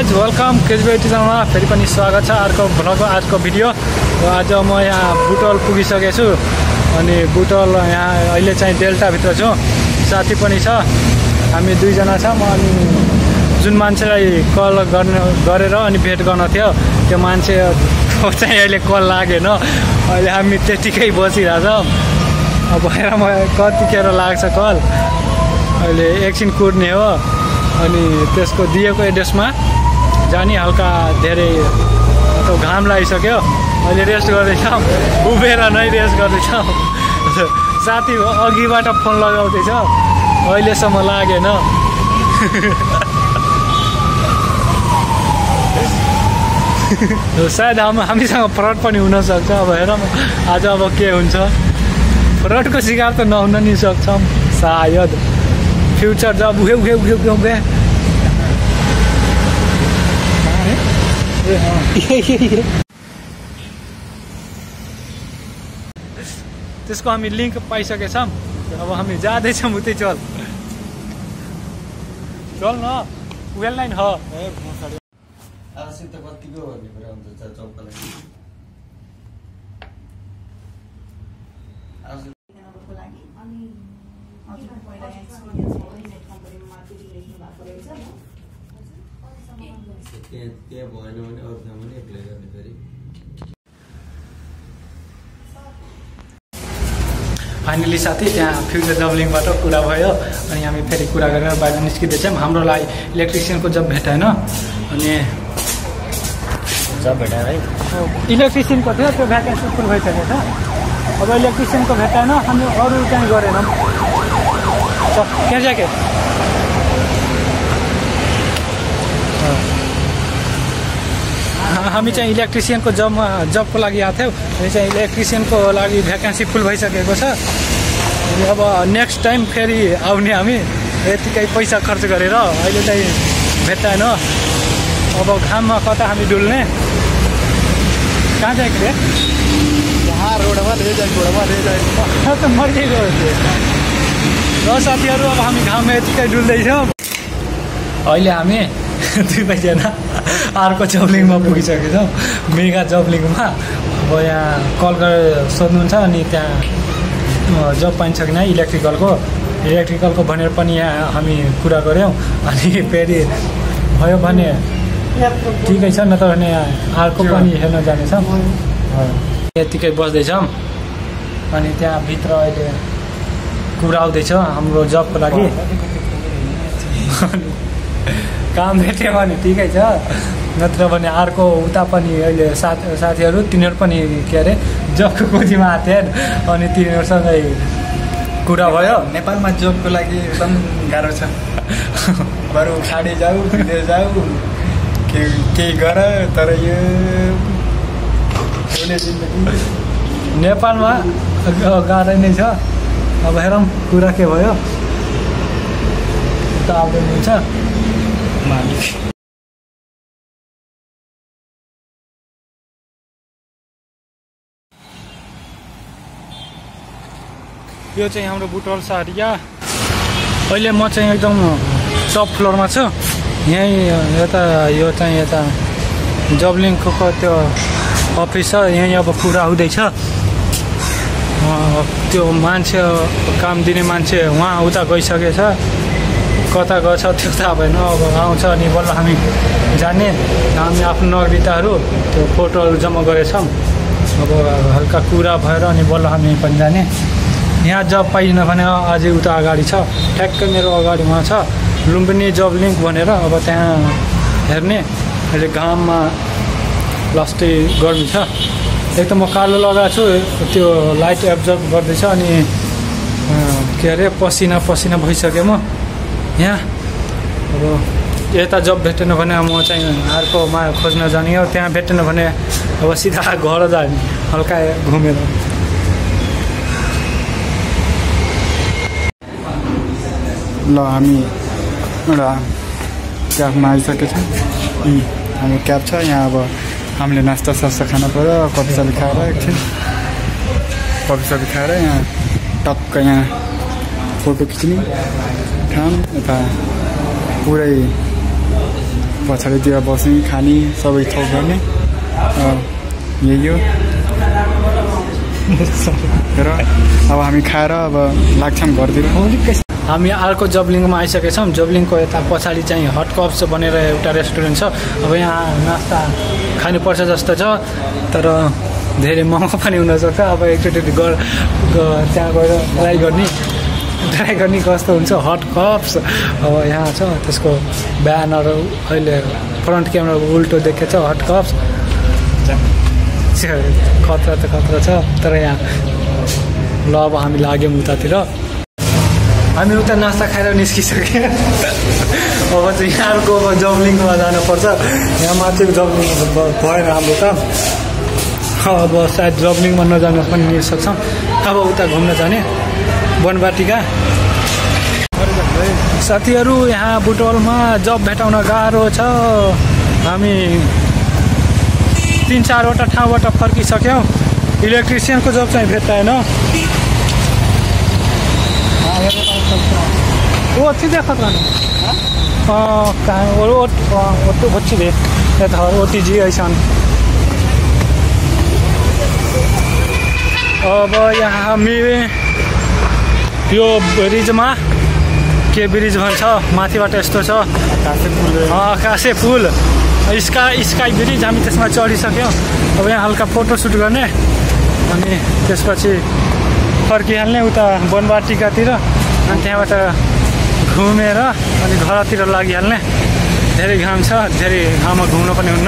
Guys welcome KGB च्यानलमा फेरि पनि स्वागत छ अर्को भ्लगको आजको भिडियो। आज म यहाँ बुटवल पुगिसकेको छु अनि बुटवल यहाँ अहिले चाहिँ डेल्टाभित्र छु, साथी पनि छ, हामी दुईजना छ। म अनि जुन मान्छेलाई कल गरेर अनि भेट गर्न थियो त्यो मान्छे चाहिँ अहिले कल लागेन, अहिले हामी त्यतिकै बसिरहेछौँ। अब हेर म कतिखेर लाग्छ कल, अहिले एकछिन कुर्ने हो अनि त्यसको दिएको एड्रेसमा जाने। हल्का धेरै घाम लागिसक्यो, अहिले रेस्ट गर्दैछौँ, उभिएर नै रेस्ट गर्दैछौँ। साथी अघिबाट फोन लगाउँदैछ, अहिलेसम्म लागेन। सायद हामीसँग फ्रड पनि हुनसक्छ। अब हेरौँ आज अब के हुन्छ, फ्रडको शिकार त नहुन नि सक्छौँ सायद। फ्युचर जब उगे उगे उगे उगे उगे त्यसको हामी लिङ्क पाइसकेछौँ। अब हामी जाँदैछौँ उतै, चल चल न वेल लाइन हो। फाइनली साथी त्यहाँ फ्युचर जब लिङ्कबाट कुरा भयो अनि हामी फेरि कुरा गरेर बाहिर निस्किँदैछौँ। हाम्रो लागि इलेक्ट्रिसियनको जब भेटाएन अनि जब भेटाएर है इलेक्ट्रिसियनको थियो, त्यो भ्याकेन्सी फुल भइसकेको छ। अब इलेक्ट्रिसियनको भेटाएन, हामी अरू चाहिँ गरेनौँ। क्या ज्याकेट हामी चाहिँ इलेक्ट्रिसियनको जबको लागि आएको थियौँ। हामी चाहिँ इलेक्ट्रिसियनको लागि भ्याकेन्सी फुल भइसकेको छ। अब नेक्स्ट टाइम फेरि आउने हामी यतिकै पैसा खर्च गरेर। अहिले चाहिँ भेट्टाएन, अब घाममा कता हामी डुल्ने, कहाँ जाएको रे? यहाँ रोडमा त मर्केको र साथीहरू अब हामी घाममा यतिकै डुल्दैछौँ। अहिले हामी दुईजना अर्को जबलिङमा पुगिसकेको छौँ, मेगा जबलिङमा। अब यहाँ कल गरेर सोध्नुहुन्छ अनि त्यहाँ जब पाइन्छ कि नै इलेक्ट्रिकलको भनेर पनि यहाँ हामी कुरा गऱ्यौँ। अनि फेरि भयो भने ठिकै छ, नत्र भने अर्को पनि हेर्न जानेछौँ। यतिकै बस्दैछौँ अनि त्यहाँ भित्र अहिले कुरा आउँदैछ हाम्रो जबको लागि। काम भेट्यो भने ठिकै छ, नत्र भने अर्को उता पनि अहिले साथीहरू तिनीहरू पनि के अरे जबको खोजीमा आएको थिएन अनि तिनीहरूसँगै कुरा भयो। नेपालमा जबको लागि एकदम गाह्रो छ। बरु खाडी जाऊ, विदेश जाऊ, केही गर, तर यो नेपालमा गाह्रै नै छ। अब हेरौँ कुरा के भयो, त आउँदै हुन्छ मालिक। यो चाहिँ हाम्रो बुटवल सहरिया। अहिले म चाहिँ एकदम टप फ्लोरमा छु। यहीँ यता यो चाहिँ यता जबलिङको त्यो अफिस छ, यहीँ अब कुरा हुँदैछ। त्यो मान्छे काम दिने मान्छे उहाँ उता गइसकेछ, कता गएछ त्यो थाहा भएन। अब आउँछ अनि बल्ल हामी जाने। हामी आफ्नो नागरिकताहरू त्यो फोटोहरू जम्मा गरेछौँ। अब हल्का कुरा भएर अनि बल्ल हामी पनि जाने। यहाँ जब पाइएन भने अझै उता अगाडि छ, ठ्याक्कै मेरो अगाडि उहाँ छ लुम्बिनी जब लिङ्क भनेर। अब त्यहाँ हेर्ने। अहिले घाममा लास्टै गर्मी छ। एक त म कालो लगाएको छु, त्यो लाइट एब्जर्भ गर्दैछ अनि के अरे पसिना भइसक्यो म यहाँ। अब यता जब भेटेन भने म चाहिँ अर्कोमा खोज्न जाने हो, त्यहाँ भेटेन भने अब सिधा घर जाने हल्का घुमेर। ल हामी एउटा क्याबमा आइसकेको छौँ। हाम्रो क्याब छ यहाँ। अब हामीले नास्ता सास्ता खानु पऱ्यो, कफी सफी खाएर एकछिन कफी सफी खाएर यहाँ टक्क यहाँ फोटो खिच्ने ठाउँ। यता पुरै पछाडितिर बस्ने खाने सबै थोक गर्ने यही हो र अब हामी खाएर अब लाग्छौँ घरतिर। हामी अर्को जबलिङमा आइसकेछौँ। जबलिङको यता पछाडि चाहिँ हट कप्स भनेर एउटा रेस्टुरेन्ट छ। अब यहाँ नास्ता खानुपर्छ जस्तो छ, तर धेरै महँगो पनि हुनसक्छ। अब एकचोटि त्यहाँ गएर ट्राई गर्ने कस्तो हुन्छ हट कप्स। अब यहाँ छ त्यसको ब्यानर अहिले फ्रन्ट क्यामेरा उल्टो देखेछ हट कप्स। खतरा त खतरा छ, तर यहाँ ल अब हामी लाग्यौँ उतातिर। हामी उता नास्ता खाएर निस्किसक्यो। अब चाहिँ यहाँको अब जबलिङमा जानुपर्छ। यहाँ माथि जबलिङ भएन हाम्रो त। अब सायद जबलिङमा नजान पनि मिल्छौँ। अब उता घुम्न जाने वनवाटिका। साथीहरू यहाँ बुटवलमा जब भेटाउन गाह्रो छ। हामी 3-4वटा ठाउँबाट फर्किसक्यौँ। इलेक्ट्रिसियनको जब चाहिँ भेट्टाएन। वो अच्छी देखा था कहाँ वो अच्छी दे ओटीजी ऐसा। अब यहाँ हामी यो ब्रिजमा के ब्रिज भन्छ माथिबाट यस्तो छ आकाशे पुल स्काई ब्रिज। हामी त्यसमा चढिसक्यौँ। अब यहाँ हल्का फोटोसुट गर्ने अनि त्यसपछि फर्किहाल्ने उता वनवाटिकातिर। अनि त्यहाँबाट घुमेर अनि घरतिर लागिहाल्ने। धेरै घाम छ, धेरै घाममा घुम्न पनि हुन्न।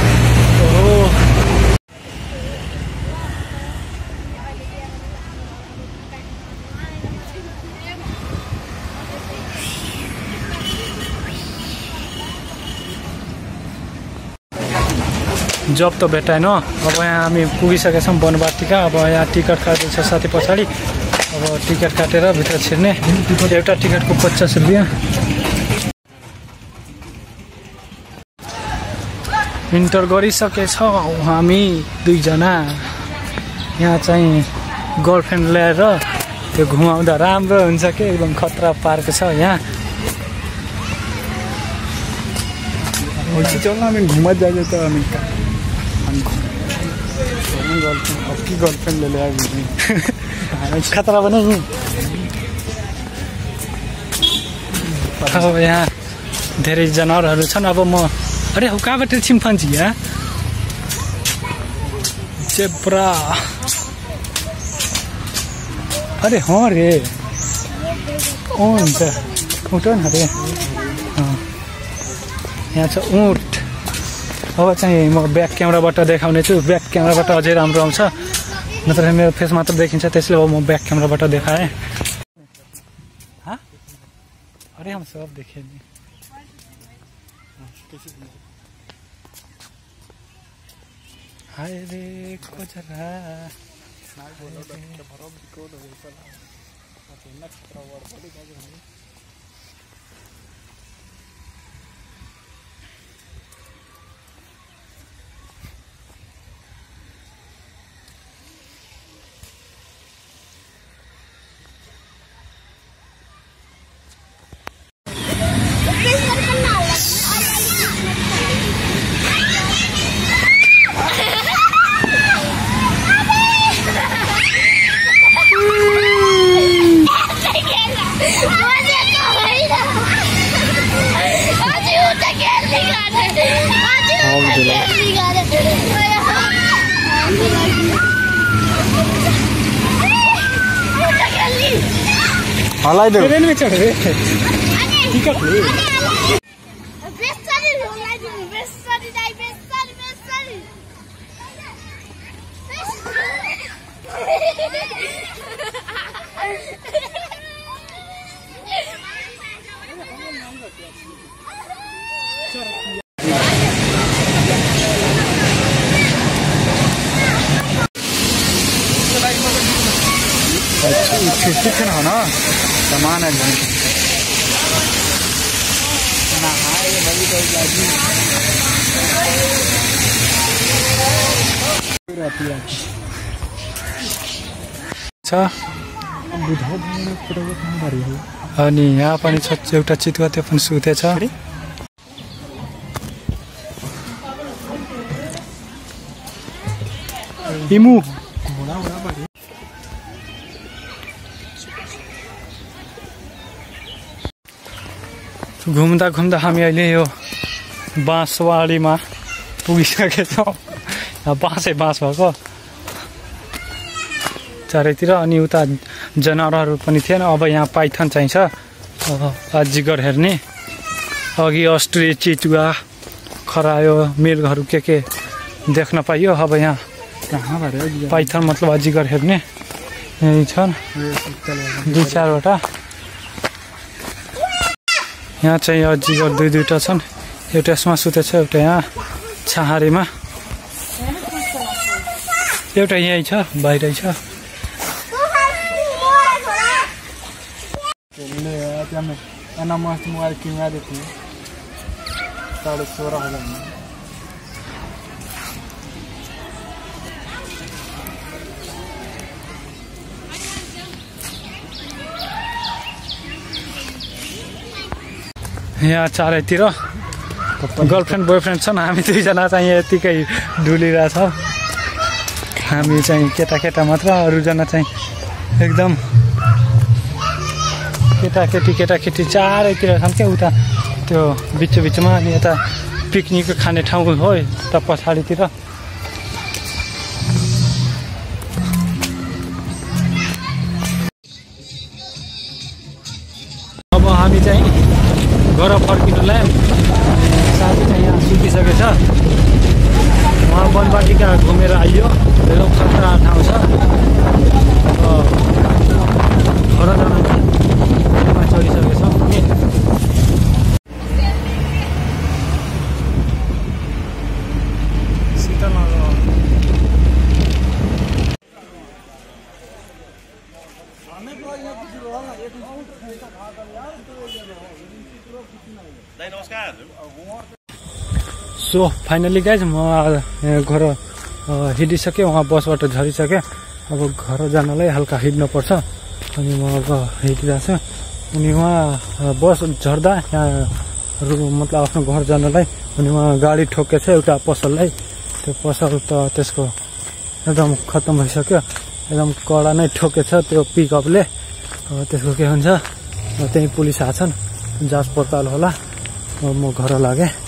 जब त भेटाएन। अब यहाँ हामी पुगिसकेछौँ वनवाटिका। अब यहाँ टिकट काट्दैछ साथी पछाडि। अब टिकट काटेर भित्र छिर्ने। एउटा टिकटको 50 रुपियाँ। इन्टर गरिसकेछौँ हामी 2 जना। यहाँ चाहिँ गर्लफ्रेन्ड ल्याएर त्यो घुमाउँदा राम्रो हुन्छ कि एकदम खतरा पार्क छ यहाँ। घुमा जाए तो गर्लफ्रेन्डले ल्यायो खतरा पनि। अब यहाँ धेरै जनावरहरू छन्। अब म अरे हो कहाँबाट चिम्पान्जी यहाँ जेब्रा। अरे हाँ रे हुन्छ उठ न अरे यहाँ छ ऊँट। अब चाहिँ म ब्याक क्यामेराबाट देखाउने छु। ब्याक क्यामेराबाट अझै राम्रो आउँछ, नत्र मेरो फेस मात्र देखिन्छ। त्यसले अब म ब्याक क्यामेराबाट देखाएँ। अरे हम सब देखे नि। हाय रे खोजरा हलाइदेऊ ट्रेन में चढ़ रहे टिकट ले किचन हो ना सामान है अनि यहाँ पनि छ एउटा चितुवा, त्यो पनि सुतेछ। हिमु घुम्दा घुम्दा हामी अहिले यो बाँसवाडीमा पुगिसकेछौँ। बाँसै बाँस भएको चारैतिर। अनि उता जनावरहरू पनि थिएन। अब यहाँ पाइथन चाहिन्छ अजिगर हेर्ने। अघि अस्ट्रिच, चितुवा, खरायो, मृगहरू के देख्न पाइयो। अब यहाँ पाइथन मतलब अजिगर हेर्ने यही छन् 2-4वटा। यहाँ चाहिँ अजिगर 2-2टा छन्। एउटा यसमा सुतेछ, एउटा यहाँ छाहारीमा, एउटा यहीँ छ, बाहिरै छ। मोबाइल किन्वा देखिए 16,500 में। यहाँ चारैतिर गर्लफ्रेन्ड बोयफ्रेन्ड छन्। हामी 2जना चाहिँ यतिकै डुलिरहेछ। हामी चाहिँ केटा मात्र, अरूजना चाहिँ एकदम केटाकेटी चारैतिर छन् क्या। उता त्यो बिचमा अनि यता पिकनिक खाने ठाउँ हो यता पछाडितिर। अब हामी चाहिँ घर फर्किनुलाई साथी चाहिँ यहाँ सुतिसकेछ। उहाँ वनवाटिका घुमेर आइयो। एकदम खतरा ठाउँ छ। घर जानु चढिसकेछौँ हामी। सो फाइनली गाइज म घर हिँडिसकेँ। उहाँ बसबाट झरिसकेँ। अब घर जानलाई हल्का हिँड्नुपर्छ। अनि म अब हिँडिरहेको छु। अनि उहाँ बस झर्दा यहाँ मतलब आफ्नो घर जानलाई अनि उहाँ गाडी ठोकेछ एउटा पसललाई। त्यो पसल त त्यसको एकदम खत्तम भइसक्यो। एकदम कडा नै ठोकेछ त्यो पिकअपले। त्यसको के हुन्छ त्यही पुलिस आछन्, जाँच पडताल होला। म घर लागेँ।